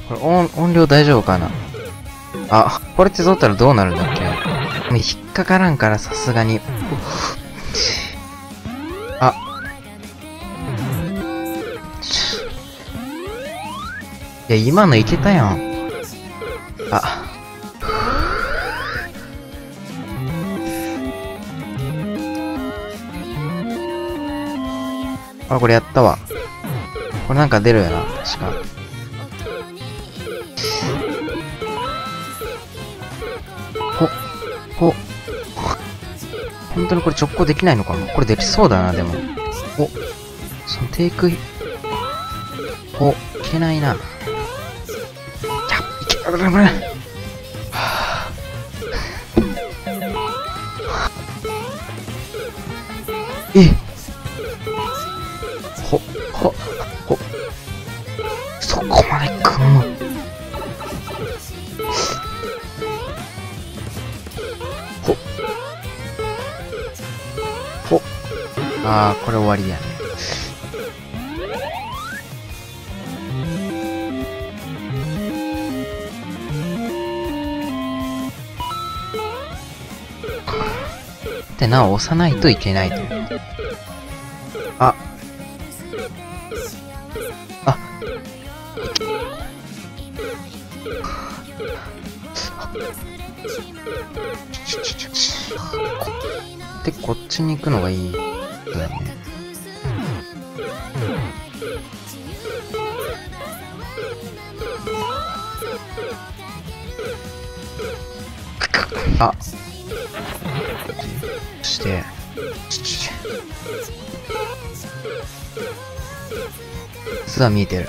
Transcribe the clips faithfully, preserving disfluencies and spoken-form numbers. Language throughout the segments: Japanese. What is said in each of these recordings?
これ音、音量大丈夫かな。あ、これって取ったらどうなるんだっけ。引っかからんからさすがに。あ。いや、今のいけたやん。あ。あ、これやったわ。これなんか出るよな、確か。ほ、ほ。本当にこれ直行できないのかな。これできそうだな、でも。お、そのテイク、お、いけないな。やっ、いけ、危ない危ない。はぁ。えほ、ほ、ほ。そこまで来んの。ほ。ほ。あー、これ終わりやね。で、なお押さないといけないという。あ。あ。で、こっちに行くのがいい。だよね。あ。して。巣は見えてる。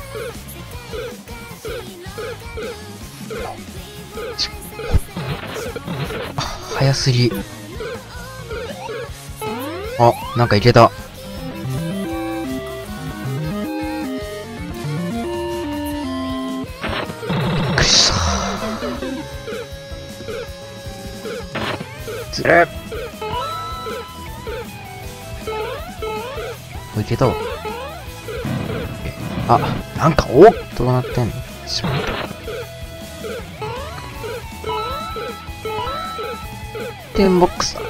あ、早すぎ。あ、なんかいけた。びっくりした。ずれ。いけたわ。あ、なんか、おっどうなってんの。しまった。テンボックスだ。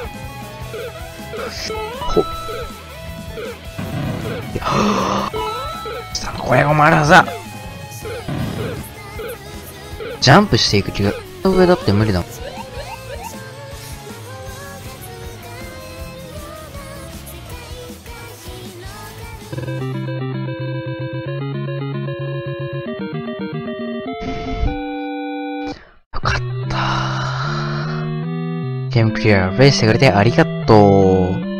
ほっ。いや、はぁ。したこれがまださ。ジャンプしていく気が、上だって無理だもん。よかった。ゲームクリア、プレイしてくれてありがとう。